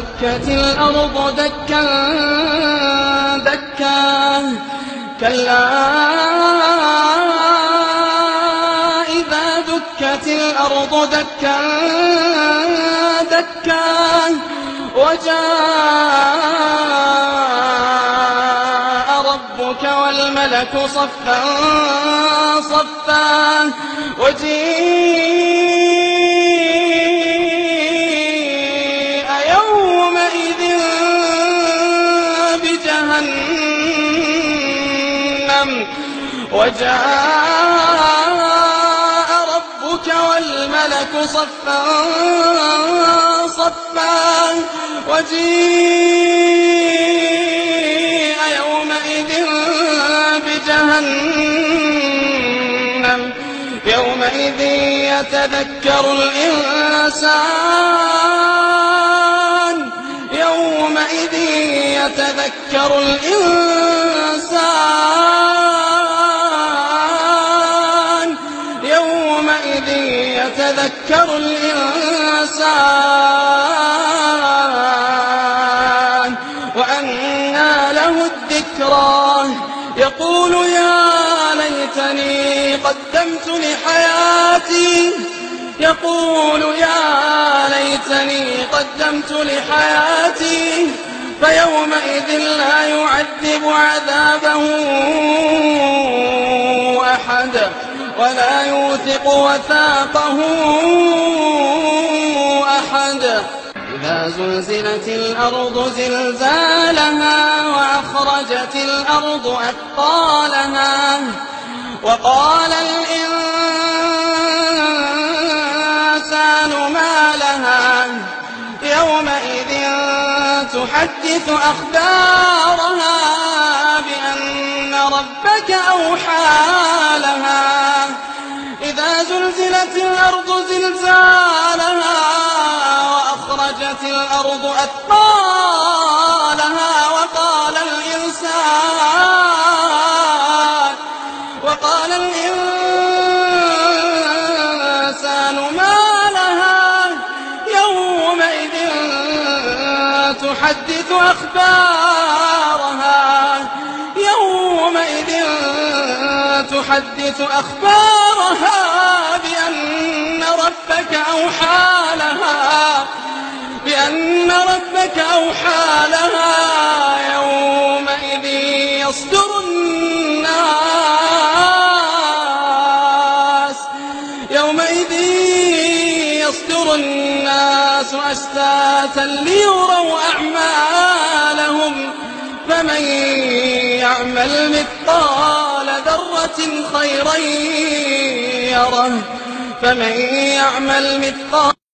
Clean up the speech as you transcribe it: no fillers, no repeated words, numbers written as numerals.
دكت الأرض دكا دكا كلا إذا دكت الأرض دكا دكا وجاء ربك والملك صفا صفا وجيء يومئذ بجهنم وجاء ربك والملك صفا صفا وجيء يومئذ بجهنم يومئذ يتذكر الإنسان يومئذ يتذكر الإنسان يومئذ يتذكر الإنسان وأنى له الذكرى يقول يا ليتني قدمت لحياتي يقول يا ليتني قدمت لحياتي فيومئذ لا يعذب عذابه أحد ولا يوثق وثاقه أحد إذا زلزلت الأرض زلزالها وأخرجت الأرض أثقالها وقال الإنسان ما لها يومئذ تحدث أخبارها بأن ربك أوحى لها إذا زلزلت الأرض زلزالها وأخرجت الأرض أثقالها وقال الإنسان ما لها يومئذ تحدث أخبارها بأن ربك أوحى لها يومئذ يصدر الناس أشتاتا ليروا أعمالهم فمن يعمل مثقال ذرة خيرا يره